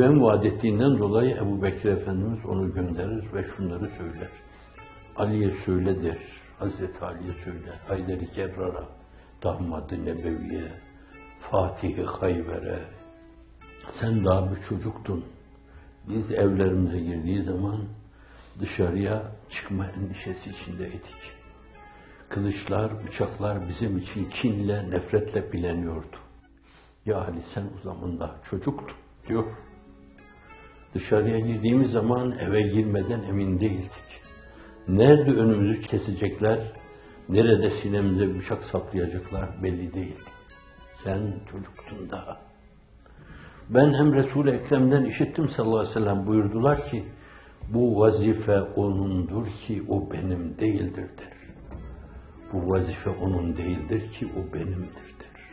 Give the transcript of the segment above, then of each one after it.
güven vaat ettiğinden dolayı Ebu Bekir Efendimiz onu gönderir ve şunları söyler. Ali'ye söyle der, Hazreti Ali'ye söyle, Haydar-ı Kerrar'a, Dahmat-ı Nebevi'ye, Fatih-i Hayber'e, sen daha bir çocuktun. Biz evlerimize girdiği zaman dışarıya çıkma endişesi içindeydik. Kılıçlar, bıçaklar bizim için kinle, nefretle bileniyordu. Ya Ali sen o zaman daha çocuktun diyor. Dışarıya girdiğimiz zaman eve girmeden emin değildik. Nerede önümüzü kesecekler, nerede sinemize bıçak saplayacaklar belli değildi. Sen çocuktun daha. Ben hem Resul-i Ekrem'den işittim sallallahu aleyhi ve sellem buyurdular ki, bu vazife onundur ki o benim değildir der. Bu vazife onun değildir ki o benimdir der.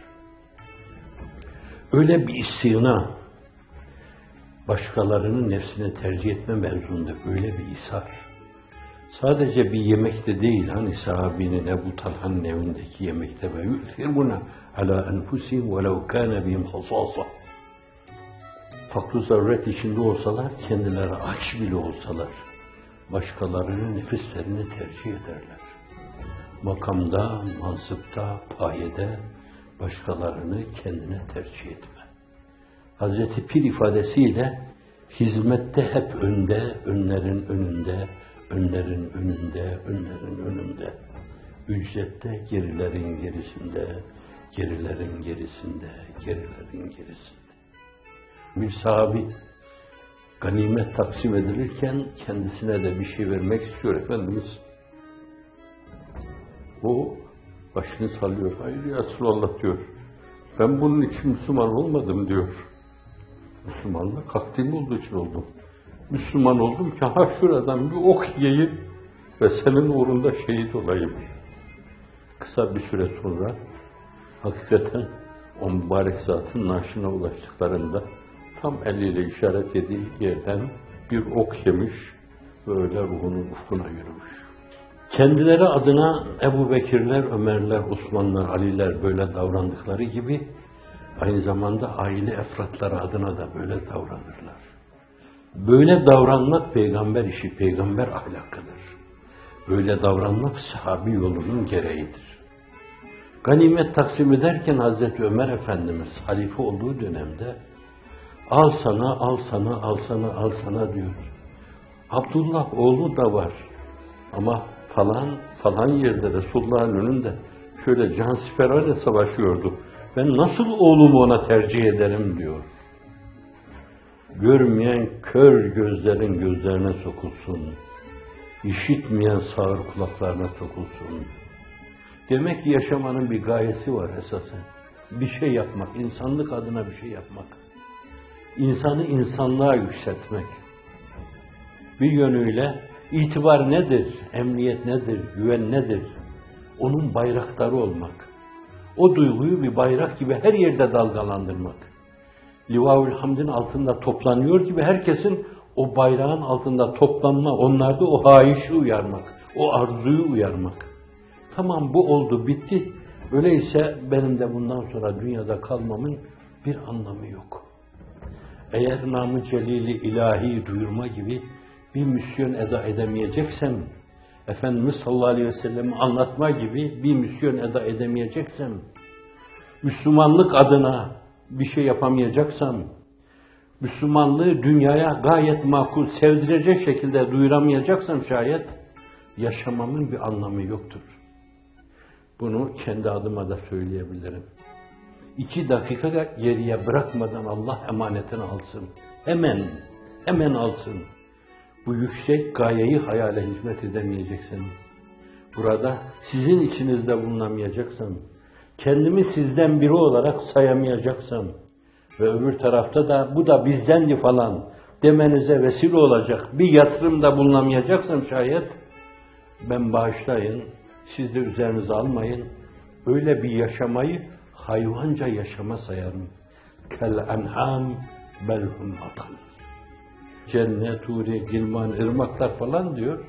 Öyle bir istina, başkalarının nefsine tercih etme mevzunda öyle bir ishar. Sadece bir yemekte değil, hani sahabinin Ebu Talha'nın evindeki yemekte ve yu'thiruna ala enfusihim velev kâne bihim hasâsa. Fakr-ı zaruret içinde olsalar, kendileri aç bile olsalar, başkalarının nefislerini tercih ederler. Makamda, mansıpta, payede başkalarını kendine tercih etme. Hazreti Pir ifadesiyle hizmette hep önde, önlerin önünde, önlerin önünde, önlerin önünde. Ücrette gerilerin gerisinde, gerilerin gerisinde, gerilerin gerisinde. Bir sahabi ganimet taksim edilirken kendisine de bir şey vermek istiyor Efendimiz. O başını sallıyor. Hayır ya Resulallah diyor. Ben bunun için Müslüman olmadım diyor. Müslümanlık vaktim olduğu için oldum. Müslüman oldum ki ha şuradan bir ok yiyeyim ve senin uğrunda şehit olayım. Kısa bir süre sonra hakikaten o mübarek zatın naaşına ulaştıklarında tam eliyle işaret ettiği yerden bir ok yemiş ve öyle ruhunun ufkuna yürümüş. Kendileri adına Ebu Bekirler, Ömerler, Osmanlılar, Aliler böyle davrandıkları gibi aynı zamanda aile efratları adına da böyle davranırlar. Böyle davranmak peygamber işi, peygamber ahlakıdır. Böyle davranmak sahabi yolunun gereğidir. Ganimet taksim ederken Hazreti Ömer Efendimiz halife olduğu dönemde al sana, al sana, al sana, al sana diyor. Abdullah oğlu da var ama falan yerde Resulullah'ın önünde şöyle cansiperane savaşıyordu. Ben nasıl oğlumu ona tercih ederim diyor. Görmeyen kör gözlerin gözlerine sokulsun. İşitmeyen sağır kulaklarına sokulsun. Demek ki yaşamanın bir gayesi var esasen. Bir şey yapmak, insanlık adına bir şey yapmak. İnsanı insanlığa yükseltmek. Bir yönüyle itibar nedir, emniyet nedir, güven nedir? Onun bayraktarı olmak. O duyguyu bir bayrak gibi her yerde dalgalandırmak. Livaül Hamd'in altında toplanıyor gibi herkesin o bayrağın altında toplanma, onlarda o haişi uyarmak, o arzuyu uyarmak. Tamam bu oldu, bitti. Öyleyse benim de bundan sonra dünyada kalmamın bir anlamı yok. Eğer namı celili ilahi duyurma gibi bir misyon eda edemeyeceksem, Efendimiz sallallahu aleyhi ve sellem'i anlatma gibi bir misyon eda edemeyeceksem, Müslümanlık adına bir şey yapamayacaksam, Müslümanlığı dünyaya gayet makul, sevdirecek şekilde duyuramayacaksam şayet, yaşamamın bir anlamı yoktur. Bunu kendi adıma da söyleyebilirim. 2 dakika geriye bırakmadan Allah emanetini alsın. Hemen alsın. Bu yüksek gayeyi hayale hizmet edemeyeceksin. Burada sizin içinizde bulunamayacaksam, kendimi sizden biri olarak sayamayacaksam ve öbür tarafta da bu da bizdendi falan demenize vesile olacak bir yatırımda bulunamayacaksam şayet, ben bağışlayın, siz de üzerinize almayın, öyle bir yaşamayı hayvanca yaşama sayarım. Kel en'am belhum adal. Cennet, huri, gilman, ırmaklar falan diyor.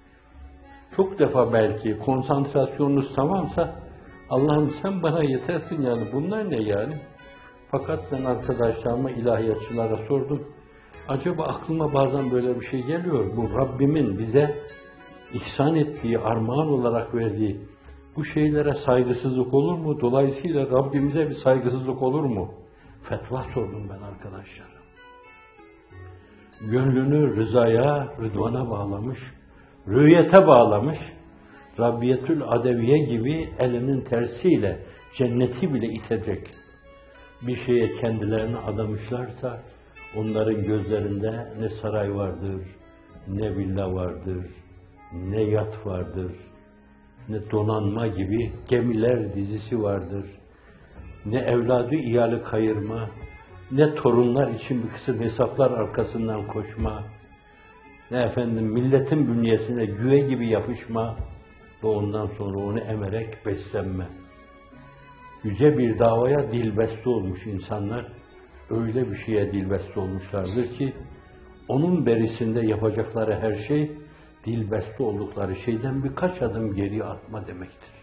Çok defa belki konsantrasyonunuz tamamsa Allah'ım sen bana yetersin yani bunlar ne yani? Fakat ben arkadaşlarıma, ilahiyatçılara sordum. Acaba aklıma bazen böyle bir şey geliyor. Bu Rabbimin bize ihsan ettiği, armağan olarak verdiği bu şeylere saygısızlık olur mu? Dolayısıyla Rabbimize bir saygısızlık olur mu? Fetva sordum ben arkadaşlar. Gönlünü rızaya, rıdvana bağlamış, rüyete bağlamış, Rabbiyetül Adeviye gibi elinin tersiyle cenneti bile itecek bir şeye kendilerini adamışlarsa, onların gözlerinde ne saray vardır, ne villa vardır, ne yat vardır, ne donanma gibi gemiler dizisi vardır, ne evladı iyali kayırma, ne torunlar için bir kısım hesaplar arkasından koşma, ne efendim milletin bünyesine güve gibi yapışma ve ondan sonra onu emerek beslenme. Yüce bir davaya dilbeste olmuş insanlar, öyle bir şeye dilbeste olmuşlardır ki, onun berisinde yapacakları her şey, dilbeste oldukları şeyden birkaç adım geriye atma demektir.